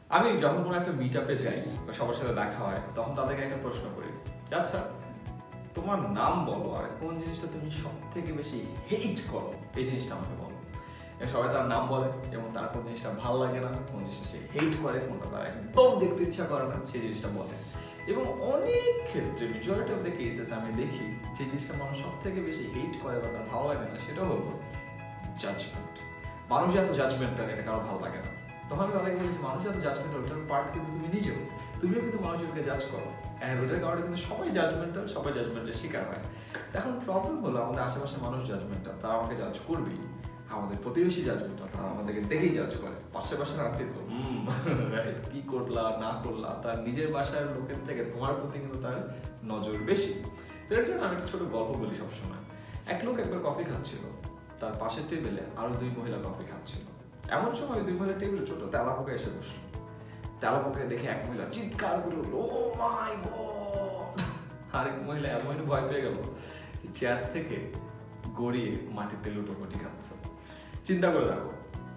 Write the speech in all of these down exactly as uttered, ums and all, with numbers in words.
আমি যখন কোনো একটা মিট আপে যাই বা সবার সাথে দেখা হয় তখন তাদেরকে একটা প্রশ্ন করি, আচ্ছা তোমার নাম বলো আর কোন জিনিসটা তুমি সব থেকে বেশি হেট করো, এই জিনিসটা আমাকে বলো। সবাই তার নাম বলে এবং তার কোন জিনিসটা ভালো লাগে না, কোন জিনিসটা সে হেট করে, কোনটা তার একদম দেখতে ইচ্ছা করে না, সেই জিনিসটা বলে। এবং অনেক ক্ষেত্রে মেজরিটি অফ দ্য কেসেস আমি দেখি যে জিনিসটা মানুষ সব থেকে বেশি হেট করে বা তার ভালো লাগে না সেটা হলো জাজমেন্ট। মানুষ এত জাজমেন্টাল, এটা কারো ভালো লাগে না। তখন আমি তাদেরকে বলেছি, মানুষ এত জাজমেন্টাল, ওটার পার্ট কিন্তু তুমি নিজেও, তুমিও কিন্তু মানুষজনকে জাজ করো, অ্যান্ড ওটার কারণে কিন্তু সবাই জাজমেন্টাল, সবাই জাজমেন্টের শিকার হয়। এখন প্রবলেম হলো আমাদের আশেপাশে মানুষ জাজমেন্টাল, তারা আমাকে জাজ করবেই। আমাদের প্রতিবেশী জাজমেন্টাল, তারা আমাদেরকে দেখেই জাজ করে। পাশের বাসার আন্টি তো হুম কি করলা না করলা, তার নিজের বাসার লোকের থেকে তোমার প্রতি কিন্তু তার নজর বেশি। এর জন্য আমি একটা ছোট গল্প বলি সবসময়। এক লোক একবার কফি খাচ্ছিল, তার পাশের টেবিলে আরো দুই মহিলা কফি খাচ্ছিল। এমন সময় দুই মহিলা টেবিলে ছোট তেলাপোকা এসে বসলো। তেলাপোকা দেখে এক মহিলা চিৎকার করে উঠলো, ও মাই গড! আরেক মহিলা এমন ভয় পেয়ে গেল যে চেয়ার থেকে গড়িয়ে মাটিতে লুটোপুটি খাচ্ছে। চিন্তা করে দেখো,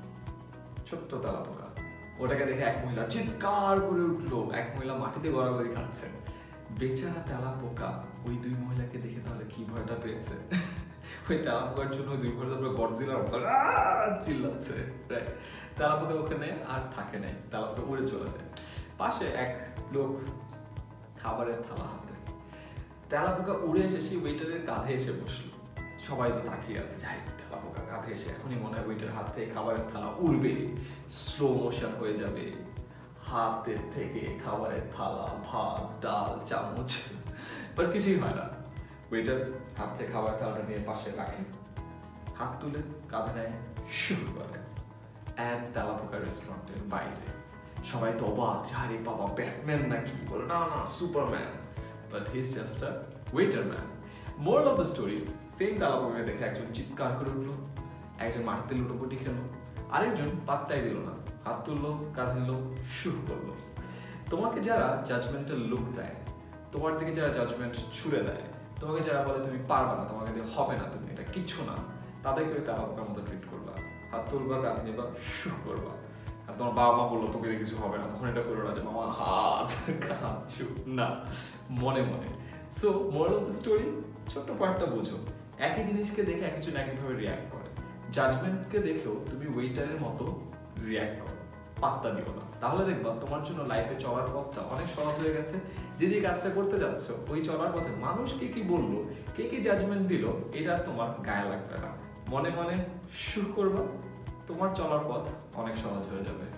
ছোট্ট তেলাপোকা, ওটাকে দেখে এক মহিলা চিৎকার করে উঠলো, এক মহিলা মাটিতে গড়াগড়ি খাচ্ছে। বেচারা তেলাপোকা ওই দুই মহিলাকে দেখে তাহলে কি ভয়টা পেয়েছে? ওই তেলাপোকার জন্য ওই দুই মহিলা তারপরে গডজিলার মতো চিল্লাচ্ছে। রাইট, তেলাপোকা ওখানে আর থাকে নাই, তেলাপোকা উড়ে চলে যায়। পাশে এক লোক খাবারের থালা হাতে, তেলাপোকা উড়ে এসে সেই ওয়েটারের কাঁধে এসে বসলো। সবাই তো তাকিয়ে আছে, যাই তেলাপোকা কাঁধে এসে এখনই মনে হয় ওয়েটার হাত থেকে খাবারের থালা উড়বে, স্লো মোশন হয়ে যাবে, হাতের থেকে খাবারের থালা, ভাত, ডাল, চামচ, বাট কিছুই হয় না। ওয়েটার হাত থেকে খাবারের থালাটা নিয়ে পাশে রাখে, হাত তুলে কাঁধে নেয়, শুরু করে। অ্যান্ড তেলাপোকা রেস্টুরেন্টের বাইরে সবাই তো অবাক, আরে বাবা ব্যাটম্যান নাকি? বলে না না, superman, but he is just a waiter man. Moral of the story, same তেলাপোকাকে দেখে একজন চিৎকার করে উঠলো, একজন মাটিতে লুটোপুটি খেলো, আরেকজন পাত্তাই দিল না, হাত তুললো, কাঁধে নিল, শুরু করলো। তোমাকে যারা জাজমেন্টাল লুক দেয়, তোমার দিকে যারা জাজমেন্ট ছুড়ে দেয়, তোমাকে যারা বলে তুমি পারবা না, তোমাকে দিয়ে হবে না, তুমি এটা কিচ্ছু না, তাদেরকে তেলাপোকার মতো ট্রিট করবা, হাত তুলবা, কাঁধে নিবা, শুরু করবা। আর তোমার বাবা মা বললো তোকে কিছু হবে না, তখন এটা করো না যে মামা হাত কাঁধ শুরু না, মনে মনে। So moral of the story, ছোট্ট পয়েন্টটা বুঝো, একই জিনিসকে দেখে একজন একইভাবে রিয়াক্ট করে। জাজমেন্টকে দেখেও তুমি ওয়েটারের মতো রিয়াক্ট করো, পাত্তা দিও না, তাহলে দেখবা তোমার জন্য লাইফে চলার পথটা অনেক সহজ হয়ে গেছে। যে যে কাজটা করতে যাচ্ছ, ওই চলার পথে মানুষ কে কি বললো, কে কি জাজমেন্ট দিল, এটা তোমার গায়ে লাগবে না। মনে মনে শুরু করবা, তোমার চলার পথ অনেক সহজ হয়ে যাবে।